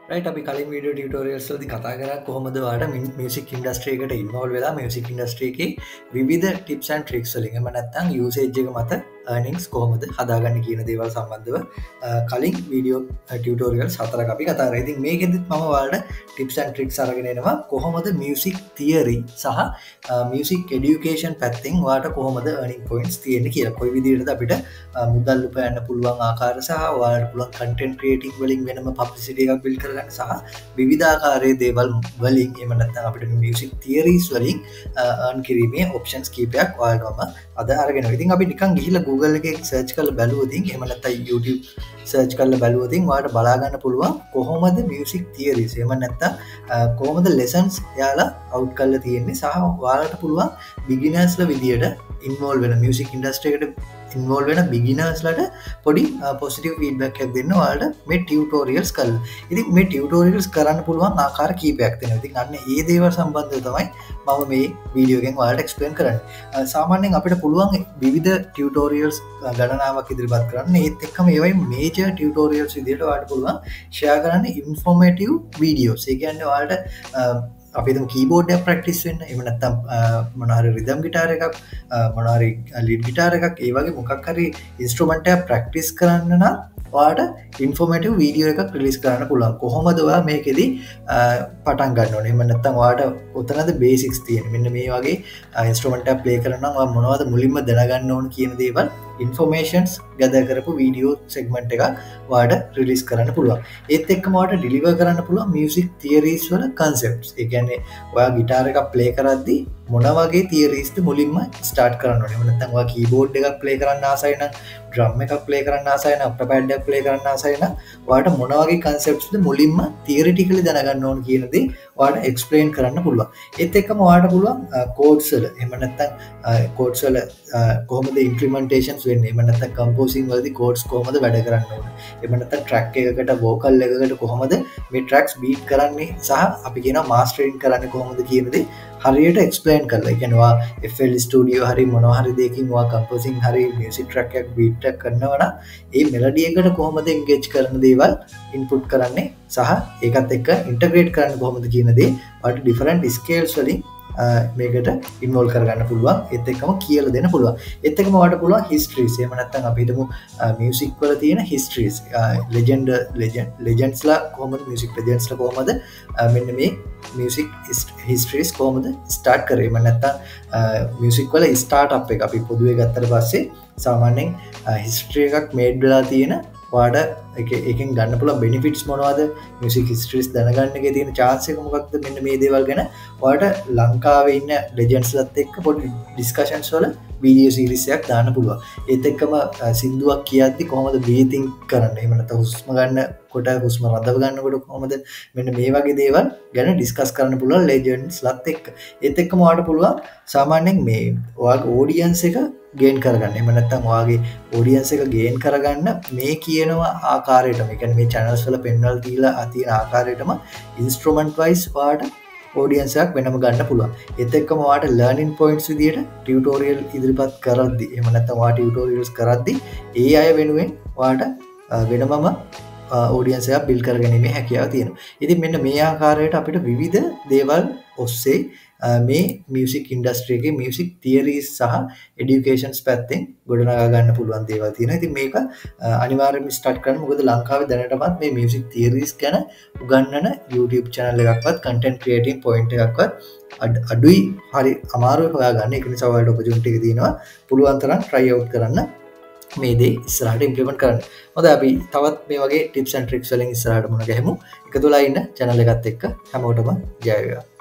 Right අපි කලින් video tutorials වලදී කතා කරා කොහොමද ඔයාලට මියුසික් ඉන්ඩස්ට්‍රි එකට ඉන්වෝල්ව් වෙලා මියුසික් ඉන්ඩස්ට්‍රි එකේ විවිධ ටිප්ස් ඇන්ඩ් ට්‍රික්ස් වලින් එහෙම නැත්නම් යූසේජ් එක මත earnings කොහොමද හදාගන්නේ කියන දේවල් සම්බන්ධව කලින් වීඩියෝ ටියුටෝරියල්ස් හතරක් අපි කතා කරා. ඉතින් මේකෙදිත් මම ඔයාලට ටිප්ස් ඇන්ඩ් ට්‍රික්ස් අරගෙන එනවා කොහොමද මියුසික් තියරි සහ මියුසික් එඩියුකේෂන් පැත්තෙන් ඔයාලට කොහොමද earning points තියෙන්නේ කියලා. කොයි විදිහටද අපිට මුදල් උපයන්න පුළුවන් ආකාර සහ ඔයාලට පුළුවන් content creating වලින් වෙනම publicity එකක් build කරගන්න සහ විවිධාකාරයේ දේවල් වලින් එහෙම නැත්නම් අපිට මියුසික් තියරිස් වලින් earn කිරීමේ options කීපයක් ඔයාලටම අද අරගෙන. ඉතින් අපි නිකන් ගිහිල්ලා Google එකේ search කරලා බැලුවොත් එහෙම නැත්නම් YouTube search කරලා බැලුවොත් ඔයාලට බලා ගන්න පුළුවන් කොහොමද මියුසික් තියරිස් එහෙම නැත්නම් කොහොමද lessons යාලා out කරලා තියෙන්නේ සහ ඔයාලට පුළුවන් beginnersලා විදියට involve වෙන මියුසික් ඉන්ඩස්ට්‍රි එකට ඉන්වෝල් වෙන බිගිනර්ස්ලට පොඩි පොසිටිව් ෆීඩ්බැක් එකක් දෙන්න ඔයාලට මේ ටියුටෝරියල්ස් කරලා. ඉතින් මේ ටියුටෝරියල්ස් කරන්න පුළුවන් ආකාර කීපයක් තියෙනවා. ඉතින් අන්න ඒ දේවල් සම්බන්ධව තමයි මම මේ වීඩියෝ එකෙන් ඔයාලට එක්ස්ප්ලেইন කරන්නේ. සාමාන්‍යයෙන් අපිට පුළුවන් විවිධ ටියුටෝරියල්ස් ගණනාවක් ඉදිරිපත් කරන්න. ඒත් එක්කම ඒවයි මේජර් ටියුටෝරියල්ස් විදියට ඔයාලට පුළුවන් ෂෙයා කරන්න ඉන්ෆෝමේටිව් වීඩියෝස්. ඒ කියන්නේ ඔයාලට අපි කීබෝඩ් එක ප්‍රැක්ටිස් වෙන්න එහෙම නැත්නම් මොනවා හරි රිද්ම් ගිටාර එකක් මොනවා හරි ලීඩ් ගිටාර එකක් ඒ වගේ මොකක් හරි ඉන්ස්ට්‍රුමන්ට් එකක් ප්‍රැක්ටිස් කරන්න නම් ඔයාලට ඉන්ෆෝමේටිව් වීඩියෝ එකක් රිලීස් කරන්න පුළුවන්. කොහොමද ඔයා මේකෙදි පටන් ගන්න ඕනේ. එහෙම නැත්නම් ඔයාලට උතනද බේසික්ස් තියෙන. මෙන්න මේ වගේ ඉන්ස්ට්‍රුමන්ට් එකක් ප්ලේ කරන්න නම් ඔයා මොනවද මුලින්ම දැනගන්න ඕන කියන දේවල් ඉන්ෆෝමේෂන්ස් ගදර් කරපු වීඩියෝ සෙග්මන්ට් එකක් ඔයාලට රිලීස් කරන්න පුළුවන්. ඒත් එක්කම ඔයාලට ඩිලිවර් කරන්න පුළුවන් මියුසික් තියරිස් වල කන්සෙප්ට්ස්. ඒ කියන්නේ ඔයා ගිටාර එකක් ප්ලේ කරද්දී මොන වගේ තියරිස්ද මුලින්ම ස්ටාර්ට් කරන්න ඕනේ. එහෙම නැත්නම් ඔයා කීබෝඩ් එකක් ප්ලේ කරන්න ආසයි නම් ඩ්‍රම් එකක් ප්ලේ කරන්න ආසයි නම් ඔක්ටපැඩ් එකක් ප්ලේ කරන්න ආසයි නම් ඔයාලට මොන වගේ කන්සෙප්ට්ස්ද මුලින්ම තියරිටිකලි දැනගන්න ඕන කියන දේ ඔයාලට එක්ස්ප්ලেইন කරන්න පුළුවන්. ඒත් එක්කම ඔයාලට පුළුවන් කෝඩ්ස් වල එහෙම නැත්නම් කෝඩ්ස් වල කොහොමද ඉම්ප්ලිමන්ටේෂන්ස් වෙන්නේ. එහෙම නැත්නම් කම්පෝසින් වලදී කෝඩ්ස් කොහොමද වැඩ කරන්න ඕන. එහෙම නැත්නම් ට්‍රැක් එකකට වෝකල් එකකට කොහොමද මේ ට්‍රැක්ස් බීට් කරන්නේ සහ අපි කියනවා මාස්ටරින් කරන්නේ කොහොමද කියන දේ හරියට එක්ස්ප්ලেইন කරලා. ඒ කියන්නේ ඔයා FL Studio හරි මොනවා හරි දෙයකින් ඔයා කම්පෝසින් හරි මියුසික් ට්‍රැක් එකක් බීට් එකක් කරනවා නම් ඒ මෙලඩි එකට කොහොමද එන්ගේජ් කරන දේවල් ඉන්පුට් කරන්නේ සහ ඒකත් එක්ක ඉන්ටග්‍රේට් කරන්න කොහොමද කියන දේ ඔයාලට ඩිෆරන්ට් ස්කේල්ස් වලින් මේකට ඉන්වෝල්ව් කරගන්න පුළුවන්. ඒත් එක්කම කියලා දෙන්න පුළුවන්. ඒත් එක්කම ඔයාලට පුළුවන් හිස්ටරිස්. එහෙම නැත්නම් අපි හිතමු මියුසික් වල තියෙන හිස්ටරිස්. ලෙජන්ඩ්ස්ලා කොහොමද මියුසික් ලෙජන්ඩ්ස්ලා කොහොමද මෙන්න මේ මියුසික් හිස්ටරිස් කොහොමද ස්ටාර්ට් කරේ. එහෙම නැත්නම් මියුසික් වල ස්ටාර්ට් අප් එක අපි පොදුවේ ගත්තට පස්සේ සාමාන්‍යයෙන් හිස්ටරි එකක් මේඩ් වෙලා තියෙන ඔයාලට එකෙන් ගන්න පුළුවන් බෙනිෆිට්ස් මොනවද, මියුසික් හිස්ටරිස් දැනගන්න එකේ තියෙන chance එක මොකක්ද, මෙන්න මේ දේවල් ගැන ඔයාලට ලංකාවේ ඉන්න ලෙජන්ඩ්ස්ලත් එක්ක පොඩි ඩිස්කෂන්ස් වල වීඩියෝ සීරීස් එකක් දාන්න පුළුවන්. ඒත් එක්කම සින්දුවක් කියද්දි කොහොමද බ්‍රීතිං කරන්න, එහෙම නැත්නම් හුස්ම ගන්න කොට හුස්ම රඳව ගන්නකොට කොහොමද මෙන්න මේ වගේ දේවල් ගැන ඩිස්කස් කරන්න පුළුවන් ලෙජන්ඩ්ස්ලත් එක්ක. ඒත් එක්කම ඔයාලට පුළුවන් සාමාන්‍යයෙන් මේ ඔයාගේ ඔඩියන්ස් එක ගේන් කරගන්න. එහෙම නැත්නම් ඔයාගේ ඔඩියන්ස් එක ගේන් කරගන්න මේ කියනවා ආකාරයටම, ඒ කියන්නේ මේ channels වල පෙන්වලා තියලා තියෙන ආකාරයටම ඉන්ස්ට්‍රුමන්ට් වයිස් ඔයාලට ඔඩියන්ස් එකක් වෙනම ගන්න පුළුවන්. ඒත් එක්කම ඔයාලට ලර්නින් පොයින්ට්ස් විදියට ටියුටෝරියල් ඉදිරිපත් කරද්දි එහෙම නැත්නම් ඔයා ටියුටෝරියල්ස් කරද්දි ඒ අය වෙනුවෙන් ඔයාලට වෙනමම ඔඩියන්ස් එකක් බිල්ඩ් කරගැනීමේ හැකියාව තියෙනවා. ඉතින් මෙන්න මේ ආකාරයට අපිට විවිධ දේවල් ඔස්සේ මේ මියුසික් ඉන්ඩස්ට්‍රි එකේ මියුසික් තියරිස් සහ එඩියුකේෂන්ස් පැත්තෙන් ගොඩනගා ගන්න පුළුවන් දේවල් තියෙනවා. ඉතින් මේක අනිවාර්යයෙන්ම ස්ටාර්ට් කරන්න. මොකද ලංකාවේ දැනටමත් මේ මියුසික් තියරිස් ගැන උගන්වන YouTube channel එකක්වත් content creating point එකක්වත් අඩුයි, හරි අමාරුයි හොයාගන්න. ඒක නිසා ඔයාලට opportunity එක තියෙනවා. පුළුවන් තරම් try out කරන්න මේ දේ ඉස්සරහට ඉම්ප්ලිමන්ට් කරන්න. හොඳයි, අපි තවත් මේ වගේ tips and tricks වලින් ඉස්සරහට මුණ ගැහෙමු. එකතු වෙලා ඉන්න channel එකත් එක්ක හැමෝටම ජය වේවා.